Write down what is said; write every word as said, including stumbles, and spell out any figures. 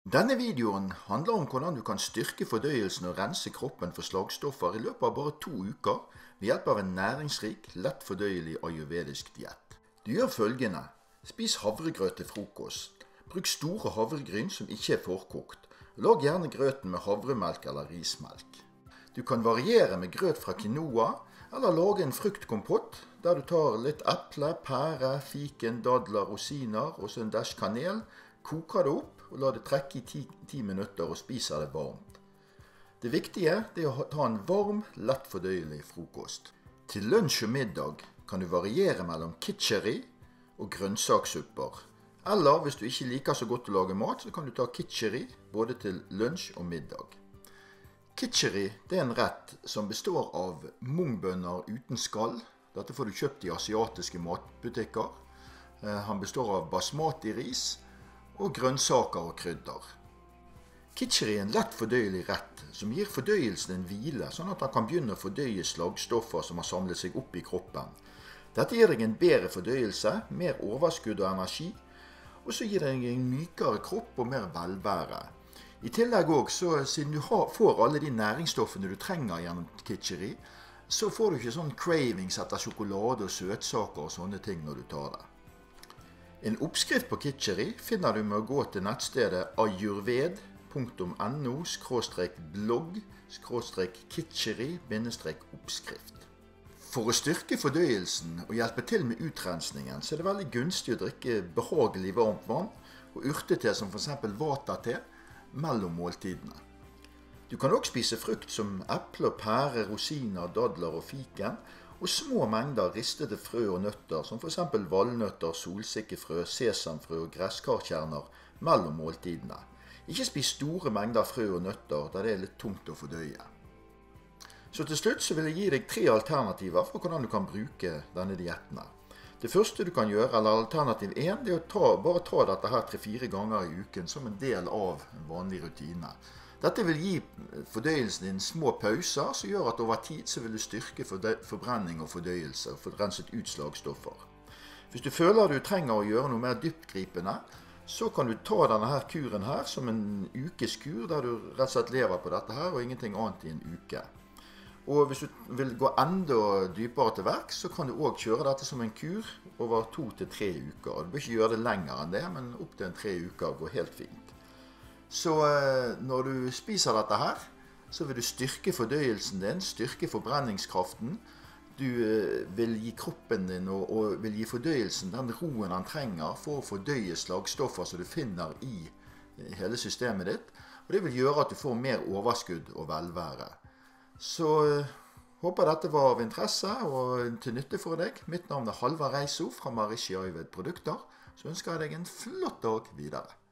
Denne videoen handler om hvordan du kan styrke fordøyelsen og rense kroppen for slagstoffer i løpet av bare to uker ved hjelp av en næringsrik, lett fordøyelig ayurvedisk diett. Du gjør følgende. Spis havregrøt til frokost. Bruk store havregryn som ikke er forkokt. Lag gjerne grøten med havremelk eller rismelk. Du kan variere med grøt fra quinoa, eller lage en fruktkompott der du tar litt eple, pære, fiken, dadler, rosiner og så en dash kanel. Koker det opp og la det trekke i ti, ti minutter og spiser det varmt. Det viktige er å ta en varm, lett fordøyelig frokost. Til lunsj og middag kan du variere mellom kitcheri og grønnsakssupper. Eller hvis du ikke liker så godt å lage mat, så kan du ta kitcheri både til lunsj og middag. Kitcheri er en rett som består av mungbønner uten skall. Dette får du kjøpt i asiatiske matbutikker. Han består av basmati-ris og grønnsaker og krydder. Kitcheri er en lett fordøyelig rett som gir fordøyelsen en hvile, sånn at han kan begynne å fordøye slagstoffer som har samlet seg opp i kroppen. Dette gir deg en bedre fordøyelse, mer overskudd og energi, og så gir det deg en mykere kropp og mer velvære. I tillegg også, siden du har, får alle de næringsstoffene du trenger gjennom kitcheri, så får du ikke sånn cravings etter sjokolade og søtsaker og sånne ting når du tar det. En oppskrift på kitcheri finner du med å gå til nettstedet ayurved punktum no skråstrek blogg skråstrek kitcheri oppskrift. For å styrke fordøyelsen og hjelpe til med utrensningen, så er det veldig gunstig å drikke behagelig varmt vann og urtete som for eksempel vata-te mellom måltidene. Du kan også spise frukt som eple, pære, rosiner, dadler og fiken, og små mengder ristede frø og nøtter, som for eksempel valnøtter, solsikkefrø, sesamfrø og gresskarkjerner mellom måltidene. Ikke spis store mengder frø og nøtter, da det er litt tungt å fordøye. Så til slutt så vil jeg gi deg tre alternativer for hvordan du kan bruke denne dietten. Det første du kan gjøre, eller alternativ én, det er å ta, bare ta dette her tre-fire ganger i uken som en del av en vanlig rutine. Dette vil gi fordøyelsen din små pauser, som gjør at over tid så vil du styrke forbrenning og fordøyelse og få renset ut slagstoffer. Hvis du føler du trenger å gjøre noe mer dyptgripende, så kan du ta denne her kuren her som en ukes kur, der du rett og slett lever på dette her og ingenting annet i en uke. Og hvis du vil gå enda dypere til verk, så kan du også kjøre dette som en kur over to til tre uker. Du bør ikke gjøre det lenger enn det, men opp til en tre uker går helt fint. Så når du spiser dette her, så vil du styrke fordøyelsen din, styrke forbrenningskraften. Du vil gi kroppen din og, og vil gi fordøyelsen den roen han trenger for å fordøye slagstoffer som du finner i hele systemet ditt. Og det vil gjøre at du får mer overskudd og velvære. Så håper dette var av interesse og til nytte for deg. Mitt navn er Halvard Reiso fra Marishi Ayurved Produkter. Så ønsker jeg deg en flott dag videre.